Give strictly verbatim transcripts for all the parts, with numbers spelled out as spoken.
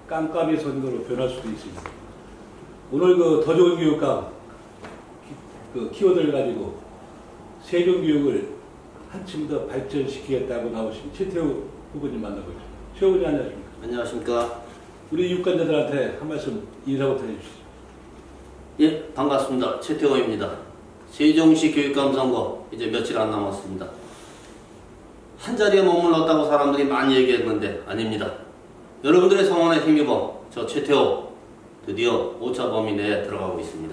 깜깜이 선거로 변할 수도 있습니다. 오늘 그 더 좋은 교육감 그 키워드를 가지고 세종교육을 한층 더 발전시키겠다고 나오신 최태우 후보님 만나고 있습니다. 최 후보님 안녕하십니까? 안녕하십니까? 우리 유권자들한테 한 말씀 인사부터 해주시죠. 예, 반갑습니다. 최태우입니다. 세종시 교육감 선거 이제 며칠 안 남았습니다. 한 자리에 머물렀다고 사람들이 많이 얘기했는데 아닙니다. 여러분들의 성원에 힘입어 저 최태우 드디어 오차 범위 내에 들어가고 있습니다.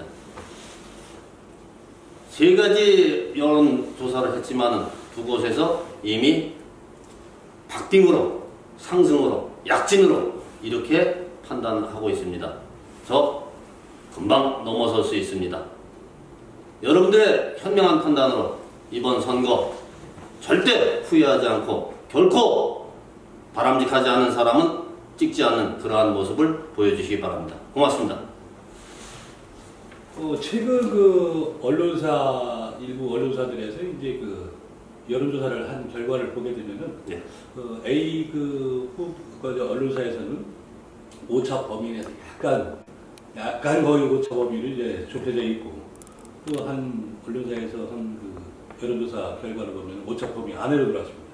세 가지 여론조사를 했지만은 두 곳에서 이미 박빙으로, 상승으로, 약진으로 이렇게 판단하고 있습니다. 저 금방 넘어설 수 있습니다. 여러분들의 현명한 판단으로 이번 선거 절대 후회하지 않고 결코 바람직하지 않은 사람은 찍지 않는 그러한 모습을 보여주시기 바랍니다. 고맙습니다. 어, 최근 그 언론사 일부 언론사들에서 이제 그 여론조사를 한 결과를 보게 되면은 네. 그 A 그, 후, 그 언론사에서는 오차 범위 내에서 약간 약간 거의 오차 범위를 이제 좁혀져 있고 또 한 언론사에서 한 그 여론조사 결과를 보면 오차 범위 안으로 들어왔습니다.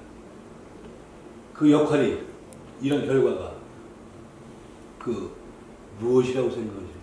그 역할이 이런 결과가 그 무엇이라고 생각하세요?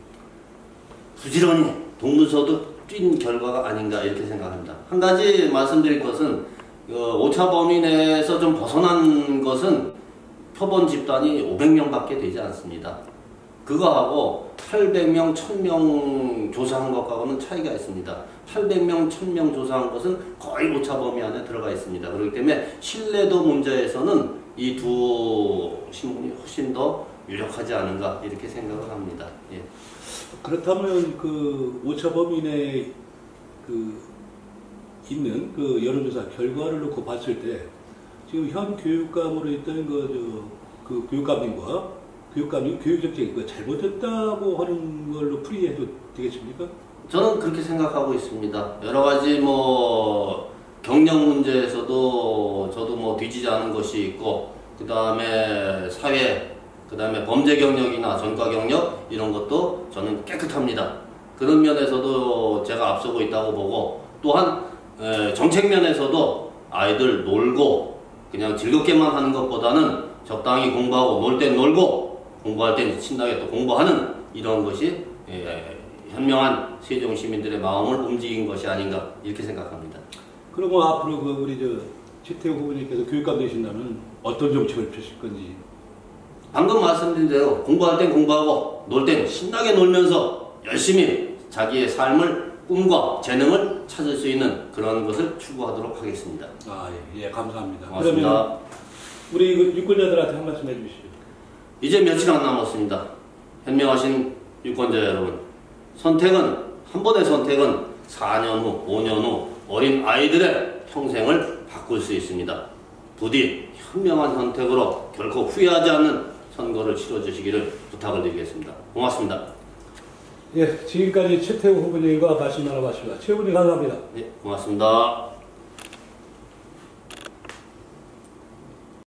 부지런히 동문서도 뛴 결과가 아닌가 이렇게 생각합니다. 한 가지 말씀드릴 것은 어, 오차 범위 내에서 좀 벗어난 것은 표본 집단이 오백 명밖에 되지 않습니다. 그거하고 팔백 명, 천 명 조사한 것과는 차이가 있습니다. 팔백 명, 천 명 조사한 것은 거의 오차 범위 안에 들어가 있습니다. 그렇기 때문에 신뢰도 문제에서는 이 두 신문이 훨씬 더 유력하지 않은가 이렇게 생각을 합니다. 예. 그렇다면 그 오차 범위 내에 그 있는 그 여론조사 결과를 놓고 봤을 때 지금 현 교육감으로 있던 그, 저, 그 교육감님과 교육감이 교육정책이 그 잘못됐다고 하는 걸로 풀이해도 되겠습니까? 저는 그렇게 생각하고 있습니다. 여러 가지 뭐 경력 문제에서도 저도 뭐 뒤지지 않은 것이 있고 그 다음에 사회 그 다음에 범죄 경력이나 전과 경력 이런 것도 저는 깨끗합니다. 그런 면에서도 제가 앞서고 있다고 보고 또한 에, 정책 면에서도 아이들 놀고 그냥 즐겁게만 하는 것보다는 적당히 공부하고 놀 땐 놀고 공부할 땐 신나게 또 공부하는 이런 것이 에, 현명한 세종 시민들의 마음을 움직인 것이 아닌가 이렇게 생각합니다. 그러면 앞으로 그 우리 저 최태우 후보님께서 교육감 되신다면 어떤 정책을 펴실 건지? 방금 말씀드린 대로 공부할 땐 공부하고 놀 땐 신나게 놀면서 열심히 자기의 삶을 꿈과 재능을 찾을 수 있는 그런 것을 추구하도록 하겠습니다. 아, 예, 예 감사합니다. 고맙습니다. 그러면 우리 그 유권자들한테 한 말씀 해주시죠. 이제 며칠 안 남았습니다. 현명하신 유권자 여러분, 선택은 한 번의 선택은 사 년 후, 오 년 후 어린 아이들의 평생을 바꿀 수 있습니다. 부디 현명한 선택으로 결코 후회하지 않는 선거를 치러주시기를 부탁을 드리겠습니다. 고맙습니다. 예, 지금까지 최태우 후보님과 말씀 나눠봤습니다. 최 후보님 감사합니다. 네, 고맙습니다.